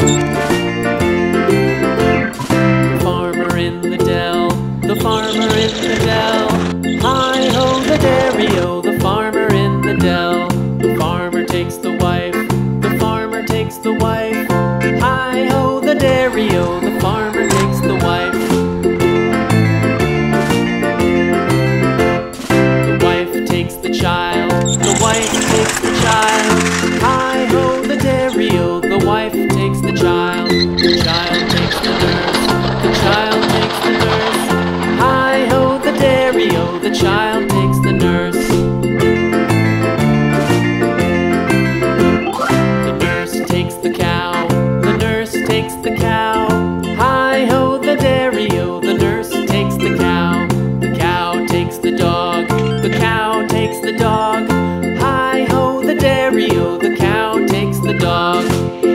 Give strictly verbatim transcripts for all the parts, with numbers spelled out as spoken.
Farmer in the dell, the farmer in the dell. Hi-ho the dairy-o, the farmer in the dell. The farmer takes the wife, the farmer takes the wife. Hi-ho the dairy-o, the farmer takes the wife. The wife takes the child, the wife takes the child. Hi-ho the dairy-o, the wife takes the child. The child takes the nurse, the child takes the nurse. Hi-ho the dairy-o, the child takes the nurse. The nurse takes the cow, the nurse takes the cow. Hi-ho the dairy-o, the nurse takes the cow. The cow takes the dog, the cow takes the dog. Hi-ho the dairy-o, the cow takes the dog.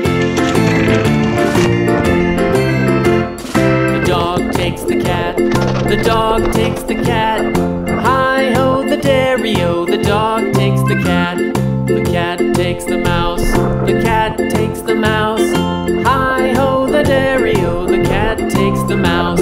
The dog takes the cat, the dog takes the cat. Hi-ho the dairy-o, the dog takes the cat. The cat takes the mouse, the cat takes the mouse. Hi-ho the dairy-o, the cat takes the mouse.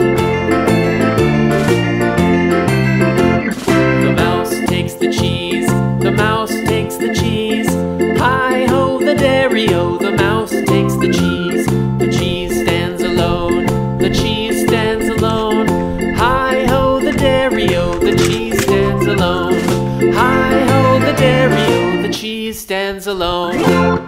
The mouse takes the cheese, the mouse takes the cheese. Hi-ho the dairy-o, the mouse takes the cheese. The cheese stands alone, the cheese stands alone. Hi-ho the dairy-o, the cheese stands alone. Hi-ho the dairy-o, the cheese stands alone.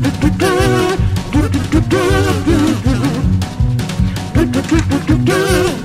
Do